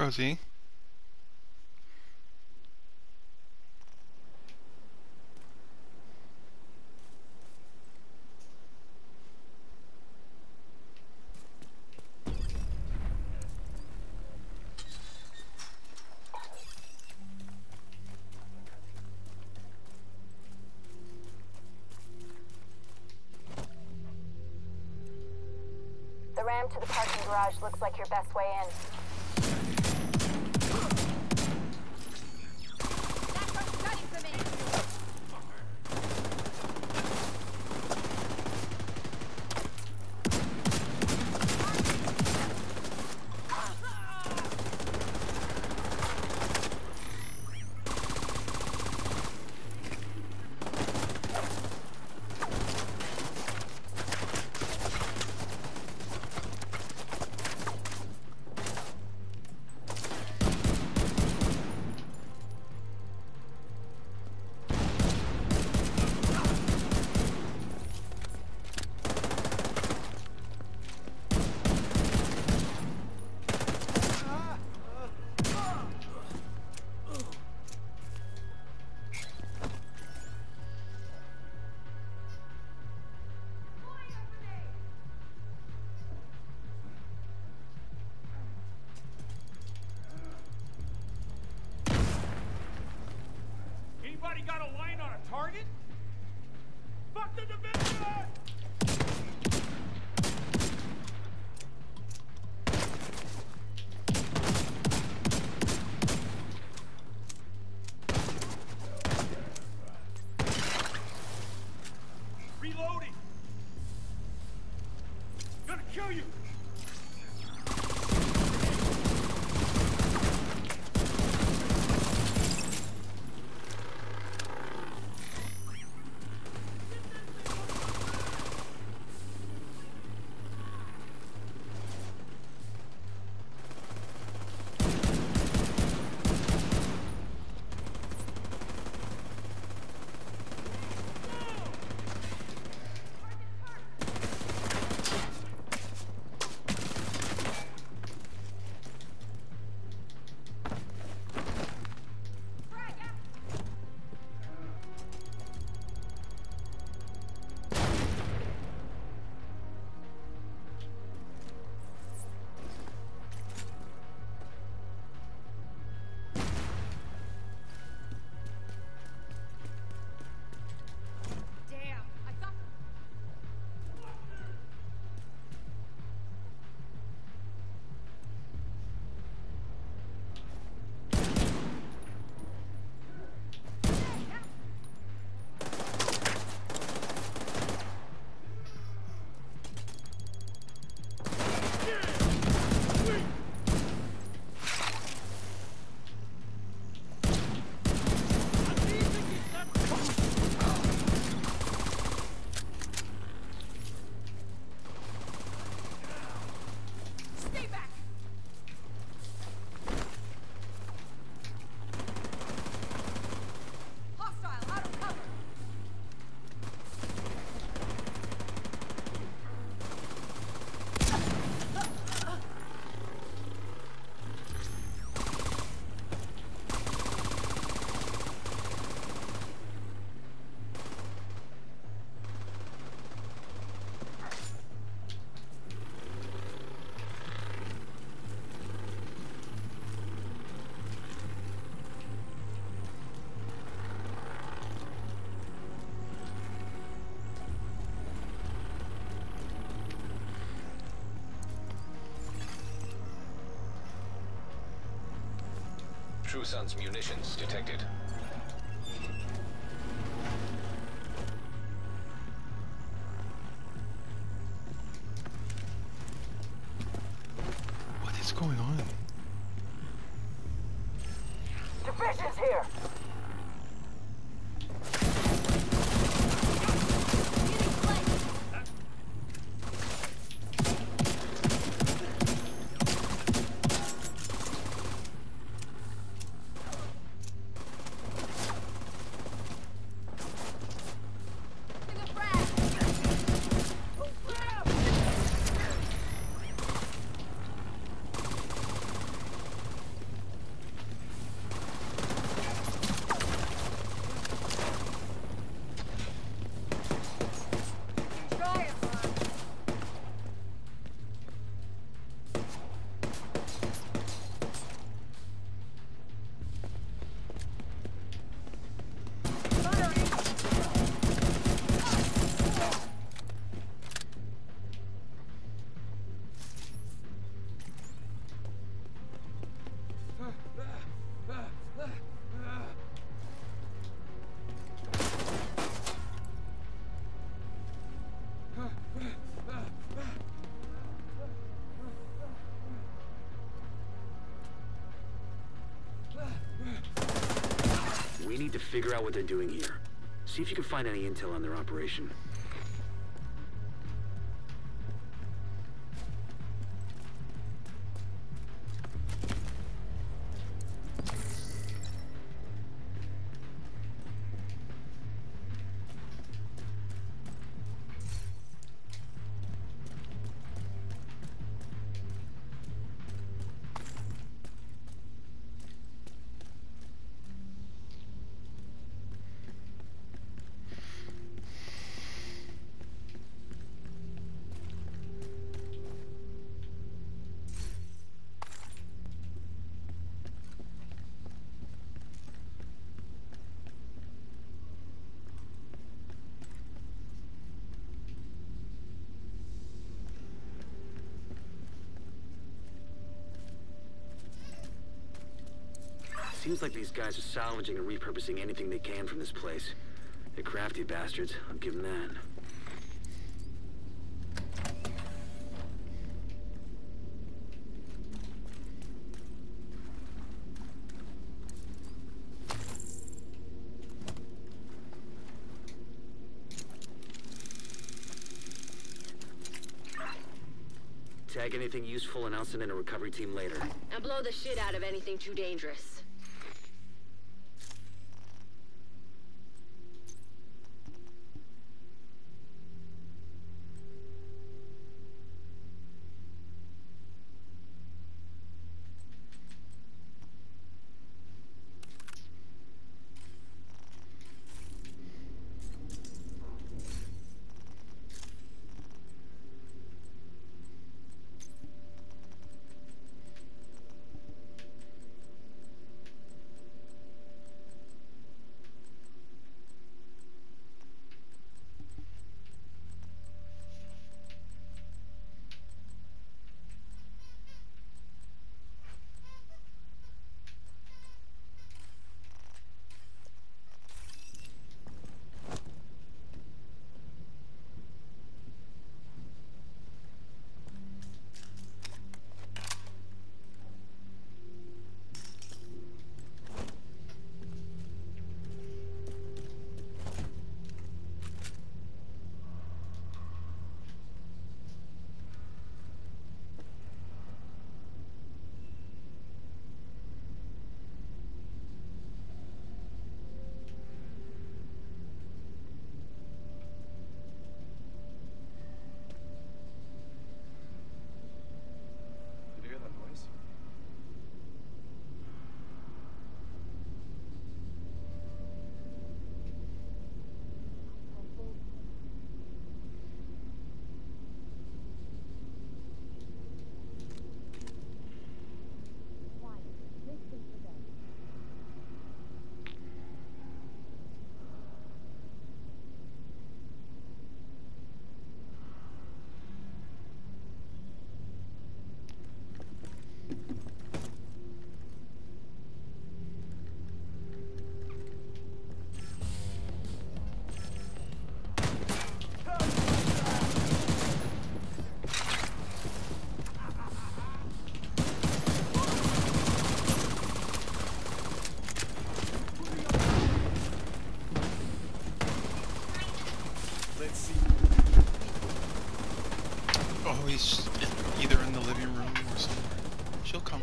Rosie. The ramp to the parking garage looks like your best way in. Anybody got a line on a target? Fuck the division! Reloading! Gonna kill you! True Sun's munitions detected. What is going on? Division's here! figure out what they're doing here. See if you can find any intel on their operation. Seems like these guys are salvaging and repurposing anything they can from this place. They're crafty bastards, I'll give them that. Tag anything useful and I'll send in a recovery team later. And blow the shit out of anything too dangerous. He's either in the living room or somewhere. She'll come.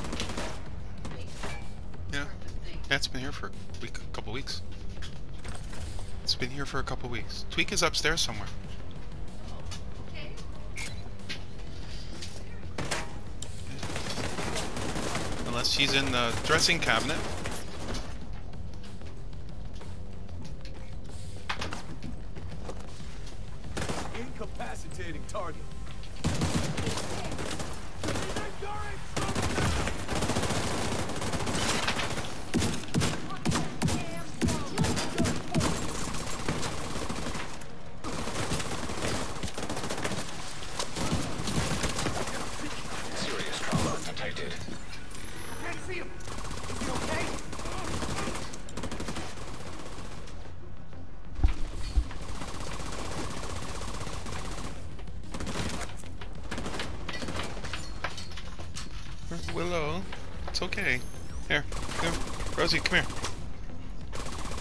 Yeah. That's been here for a couple weeks. It's been here for a couple weeks. Tweak is upstairs somewhere. Unless she's in the dressing cabinet. Incapacitating target. Serious trauma detected. Can't see him. Is he okay? Willow, it's okay. Here, Rosie, come here.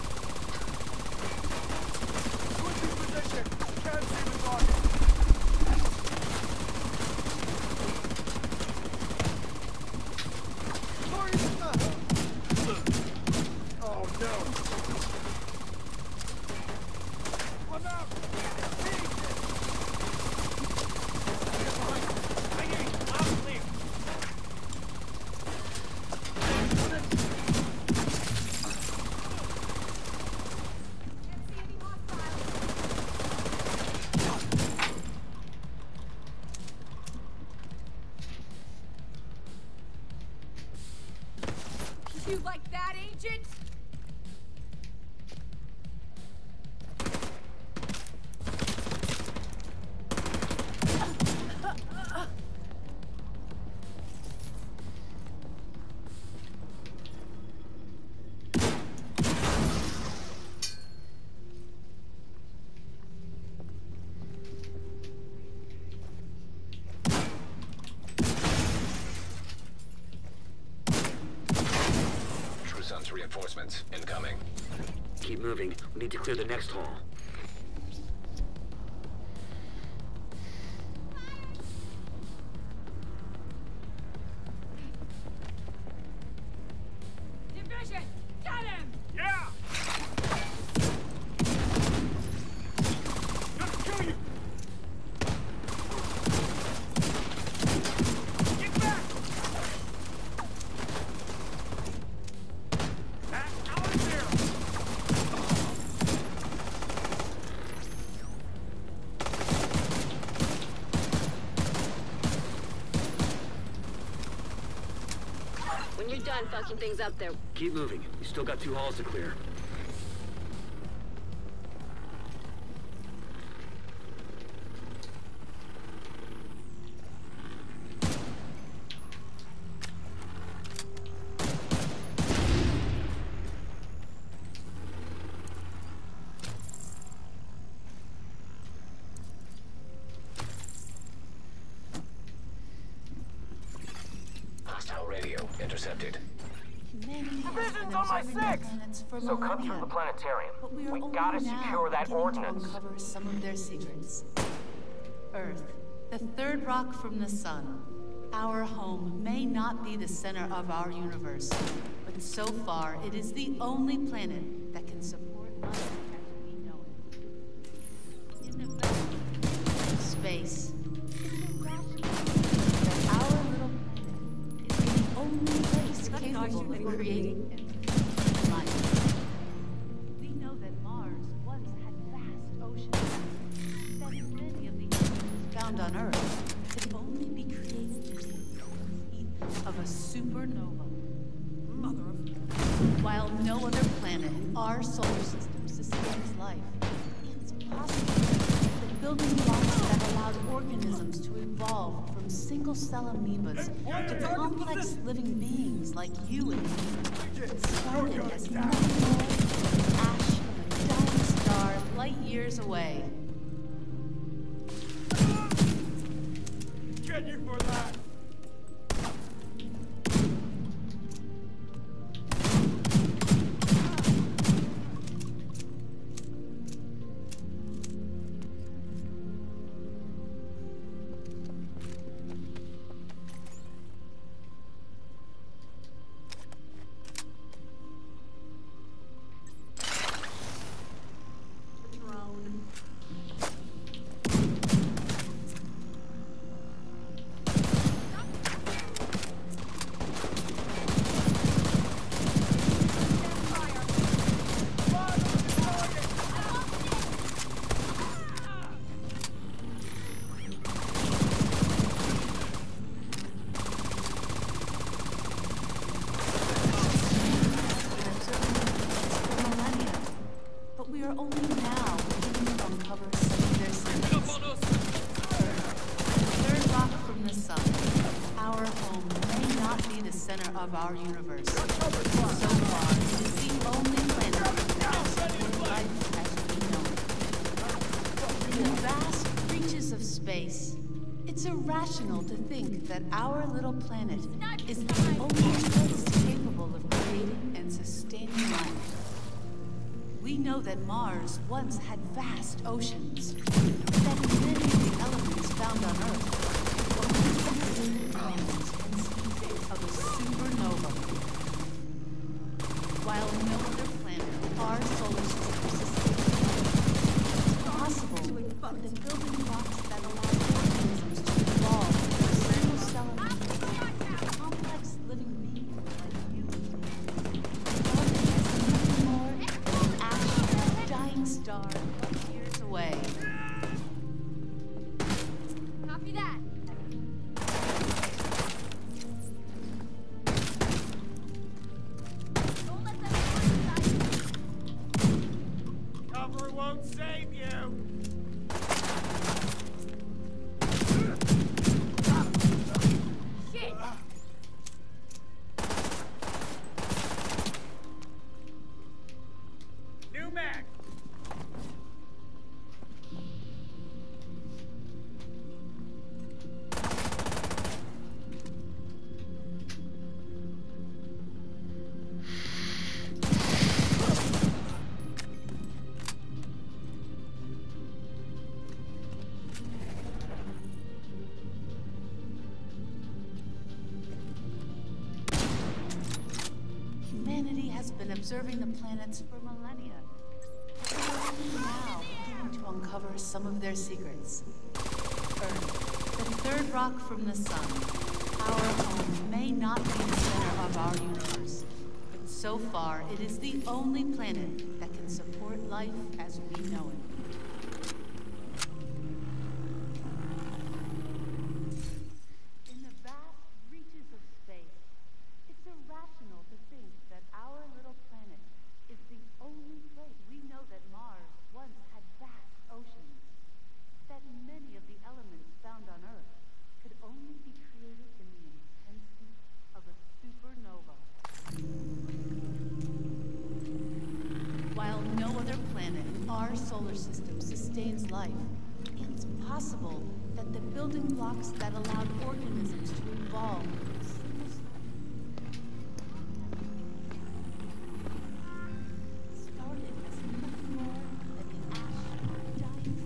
Reinforcements incoming. Keep moving. We need to clear the next hall. Division! Get him! Yeah! Gonna kill you! Get back! Back out of there! When you're done fucking things up there, Keep moving. We still got 2 halls to clear. Hostile radio intercepted. Division's on my 6! So cut through the planetarium. We gotta secure that ordnance. Uncover some of their secrets. Earth, the third rock from the sun. Our home may not be the center of our universe, but so far it is the only planet that can support life as we know it. In the vast space, that our little planet is the only place capable of creating and life. We know that Mars once had vast oceans, that many of the elements found on Earth could only be created in the heat of a supernova. Mother of... While no other planet in our solar system sustains life, it's possible that building blocks that allowed organisms to evolve from single-cell amoebas to complex living beings like you and me started as nothing more than the ash of a dying star light years away. Get you for that! Of our universe. So far, it is the only planet that has supported life as we know it. In the vast reaches of space, it's irrational to think that our little planet is the only place capable of creating and sustaining life. We know that Mars once had vast oceans, that many of the elements found on Earth were only elements of a supernova. While no other planet in our solar system sustains, it's possible that the building blocks that allow organisms to evolve from single-cell amoebas to complex living beings like you started as nothing more than an ash of a dying star light years away. copy that. Cover won't save you! Shit! New mag! observing the planets for millennia. We're only now beginning to uncover some of their secrets. Earth, the third rock from the sun. Our home may not be the center of our universe, but so far it is the only planet that can support life as we know it. In the vast reaches of space, it's irrational to think that our little planet is the only place. We know that Mars once had vast oceans, that many of the elements found on Earth could only be created in the intensity of a supernova. While no other planet in our solar system sustains life, it's possible that the building blocks that allowed organisms to evolve started as nothing more than the ash of a dying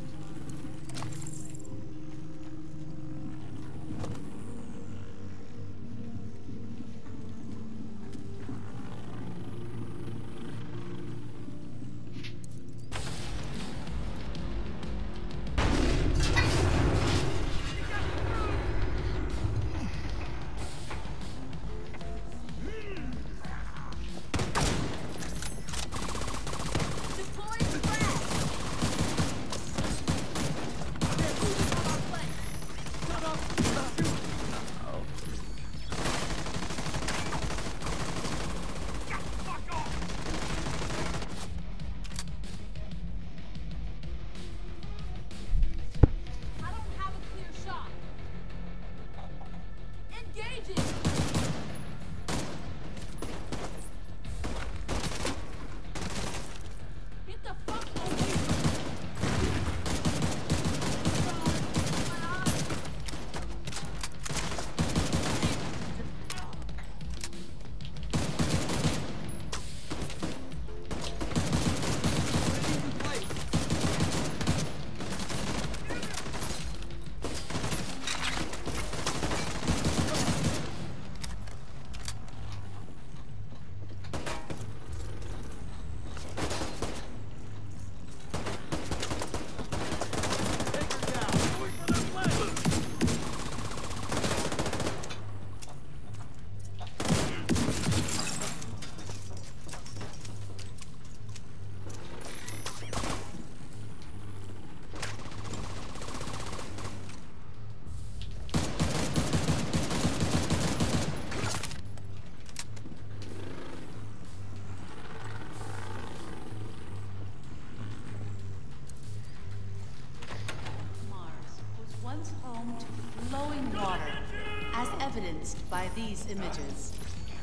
home to flowing water, as evidenced by these images.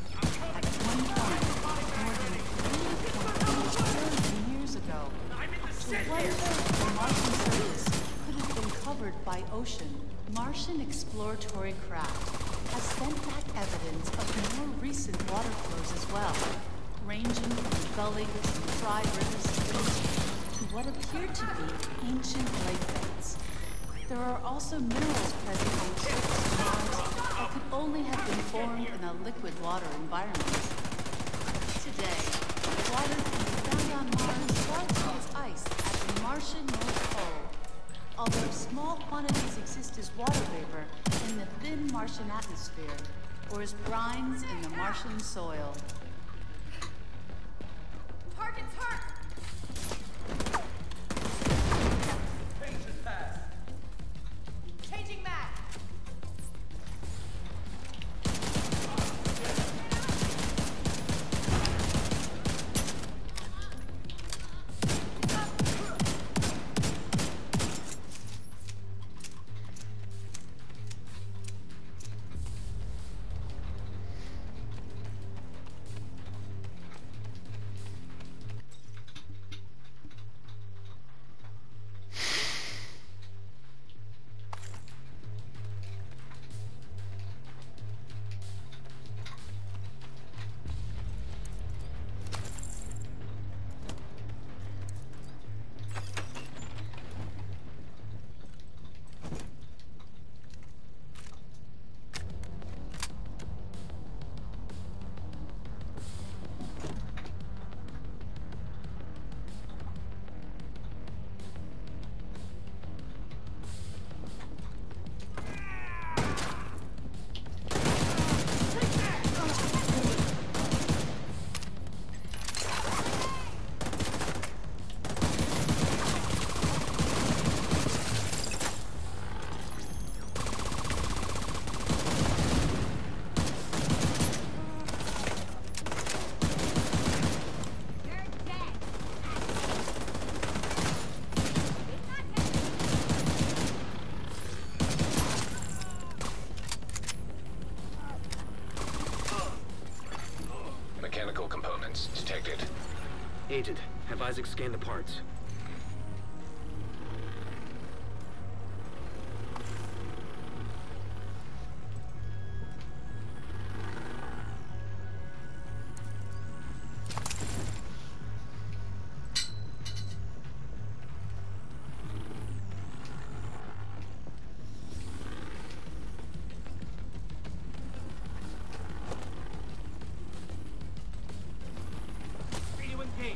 At one point, more than 3.8 billion years ago, up to one-third of the Martian surface could have been covered by ocean. Martian exploratory craft have sent back evidence of more recent water flows as well, ranging from gullies and dry river streams to what appear to be ancient lake beds. There are also minerals present on the surface of Mars that could only have been formed in a liquid water environment. Today, water can be found on Mars largely as ice at the Martian North Pole, although small quantities exist as water vapor in the thin Martian atmosphere, or as brines in the Martian soil. Target's hurt! Changing mag! Agent, have Isaac scan the parts. Radio engaged.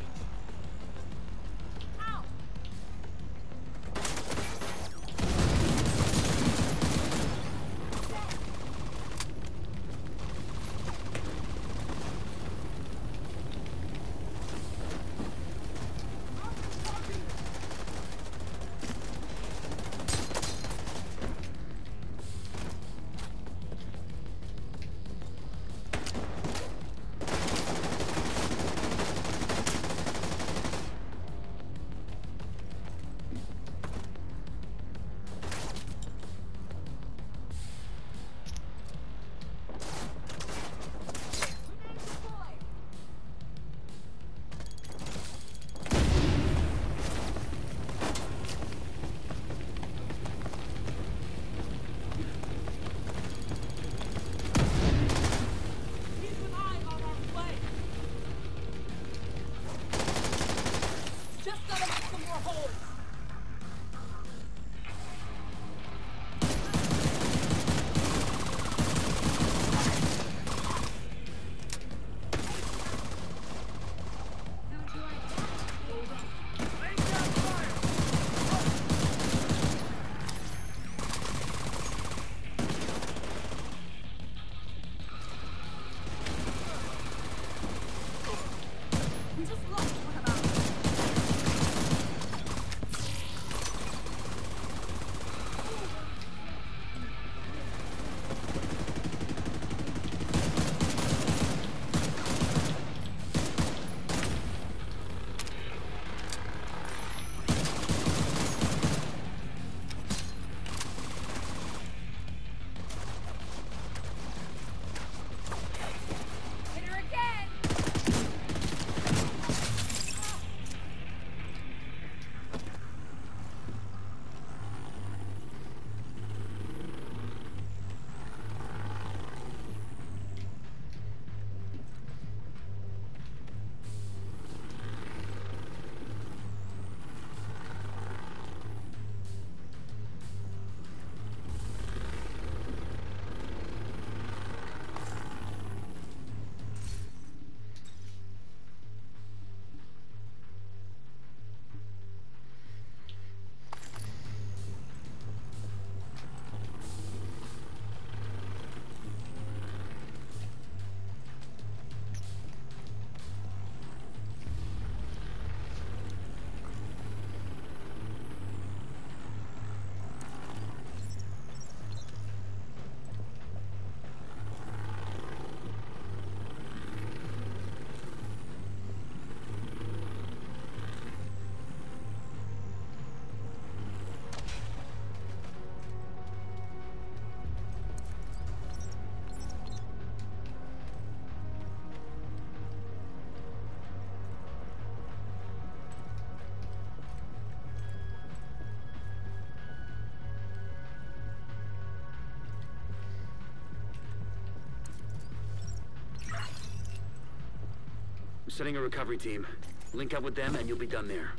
Setting a recovery team. Link up with them and you'll be done there.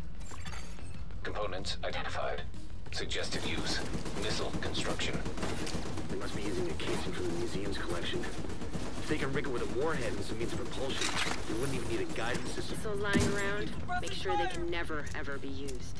Components identified. Suggested use. Missile construction. They must be using a casing from the museum's collection. If they can rig it with a warhead and some means of propulsion, they wouldn't even need a guidance system. Missiles lying around. Make sure they can never, ever be used.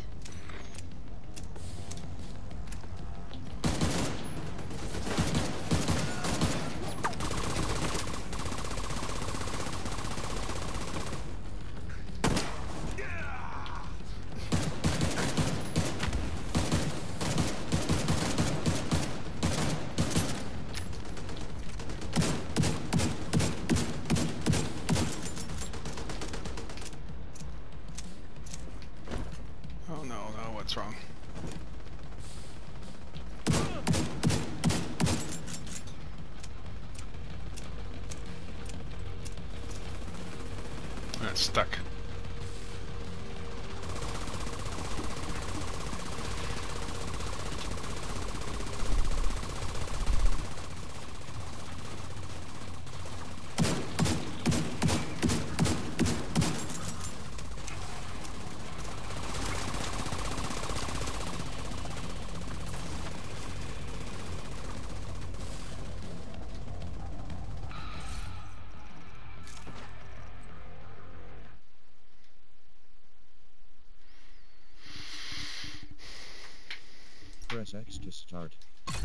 What's wrong? It's stuck. Press X to start.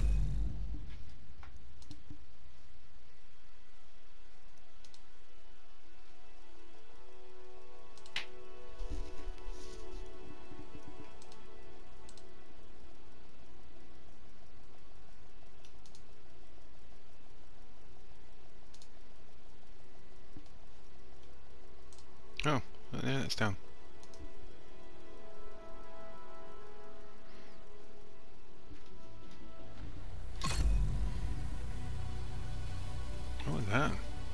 Oh, yeah, it's down. What was that?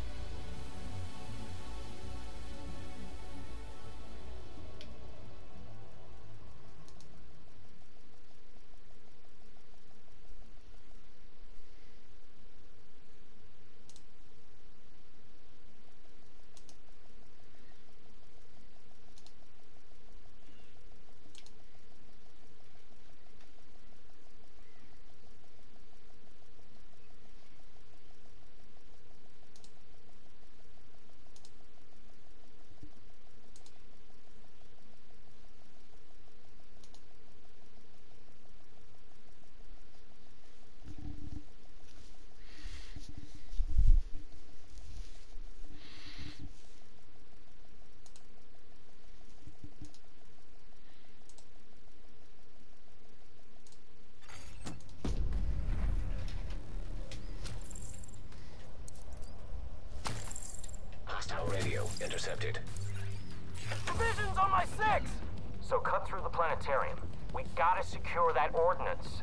Hostile radio intercepted. Division's on my 6! So cut through the planetarium. We gotta secure that ordnance.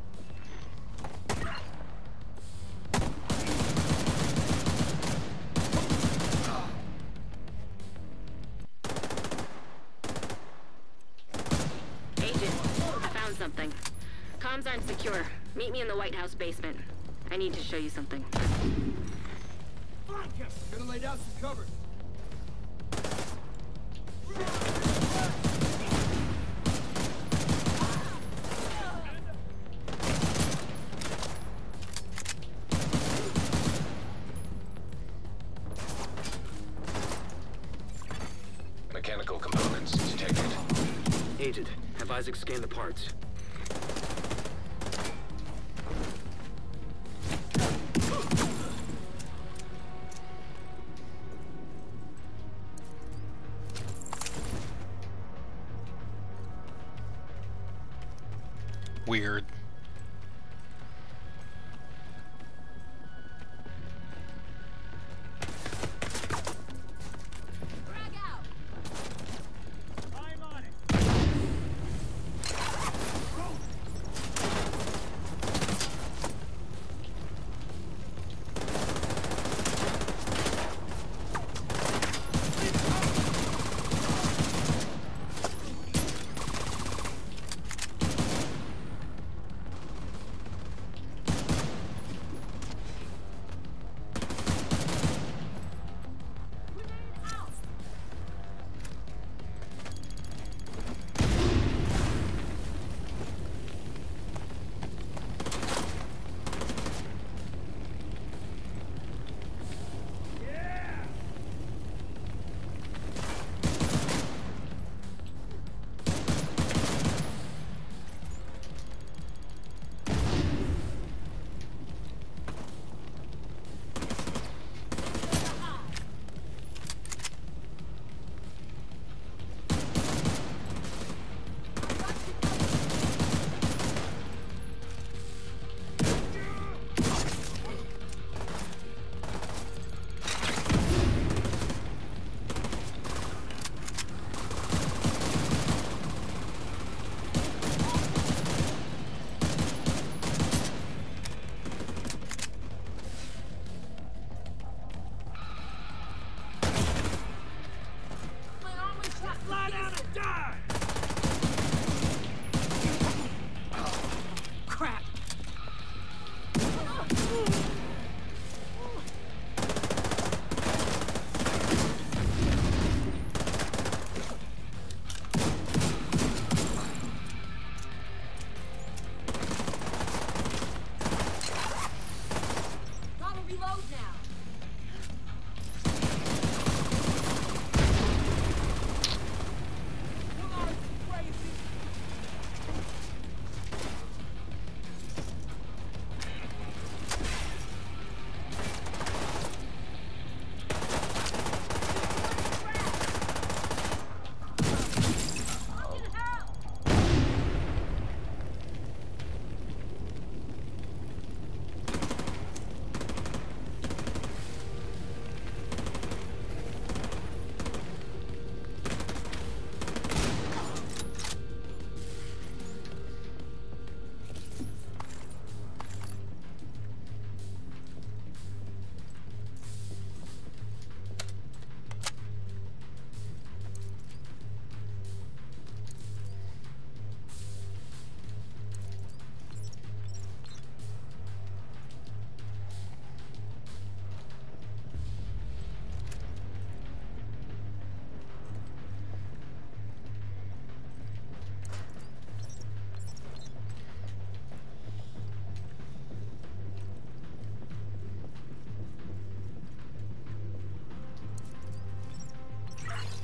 Agent, I found something. Comms aren't secure. Meet me in the White House basement. I need to show you something. Gonna lay down some cover. Mechanical components detected. Agent, have Isaac scan the parts. Weird. I'm on it.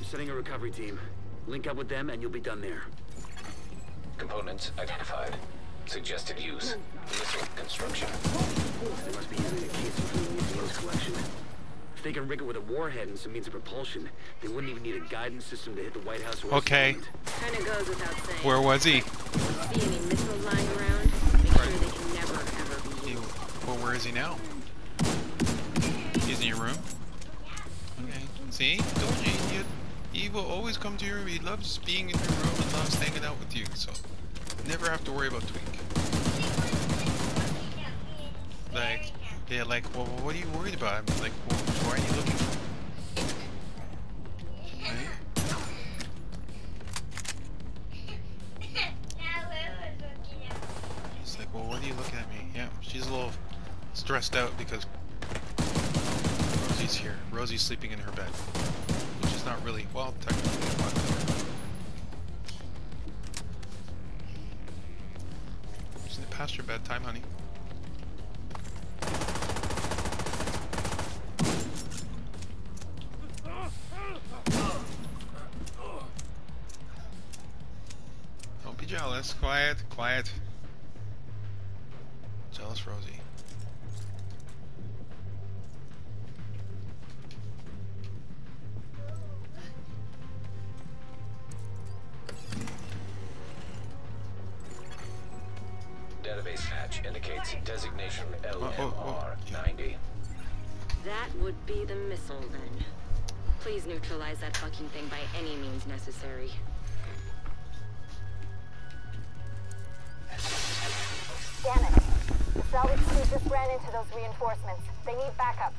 Sending a recovery team. Link up with them and you'll be done there. Components identified. Suggested use. Missile construction. They must be using a casing from the museum's collection. If they can rig it with a warhead and some means of propulsion, they wouldn't even need a guidance system to hit the White House or Okay. Kinda goes without saying. Where was he? See any missiles lying around? Make sure they can never, ever be used. Well, where is he now? He's in your room? Okay. See? Told you. He will always come to your room. He loves being in your room and loves hanging out with you. So, never have to worry about Tweak. Like, yeah, like, well, what are you worried about? I'm like, well, why are you looking for? Right? He's like, well, what are you looking at me? Yeah, she's a little stressed out because Rosie's here. Rosie's sleeping in her bed. Which is not really, well, technically, but isn't it past your bedtime, honey? Don't be jealous. Quiet, quiet. Jealous Rosie. Database hatch indicates designation LMR-90. That would be the missile, then. Please neutralize that fucking thing by any means necessary. Damn it. The salvage crew just ran into those reinforcements. They need backup.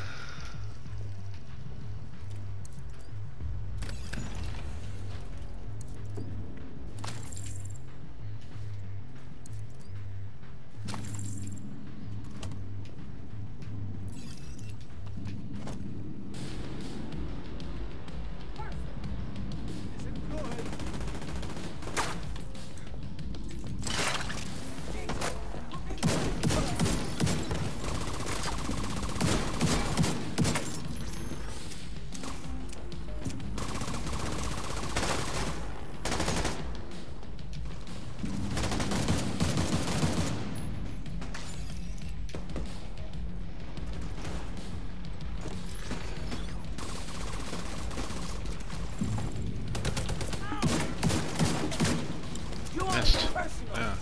Missed. Yeah.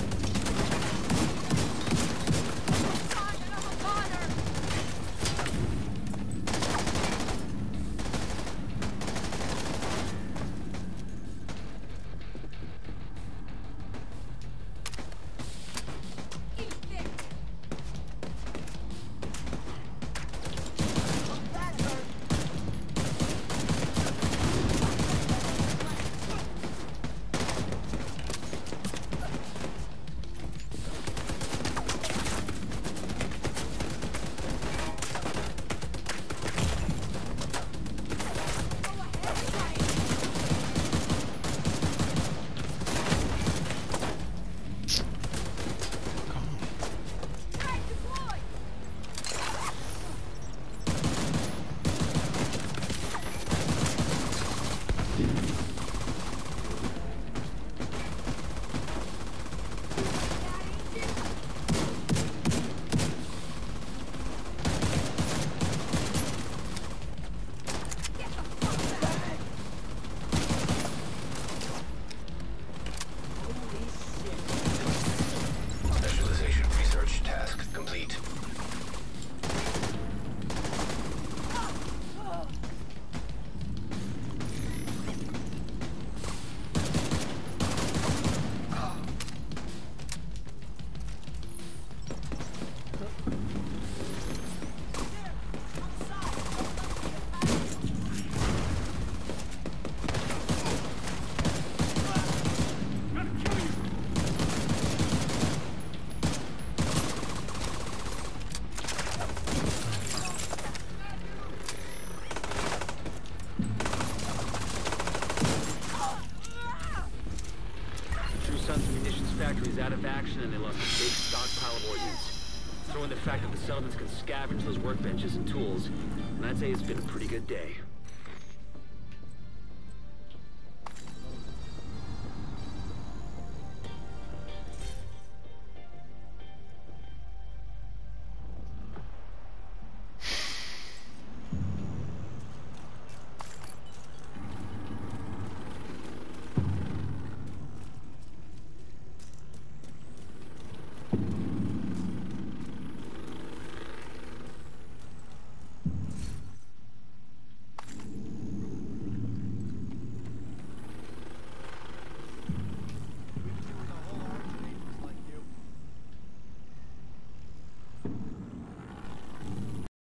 Specialization research task complete. Factory's out of action and they lost a big stockpile of ordnance. Throw in the fact that the Settlements can scavenge those workbenches and tools, and I'd say it's been a pretty good day.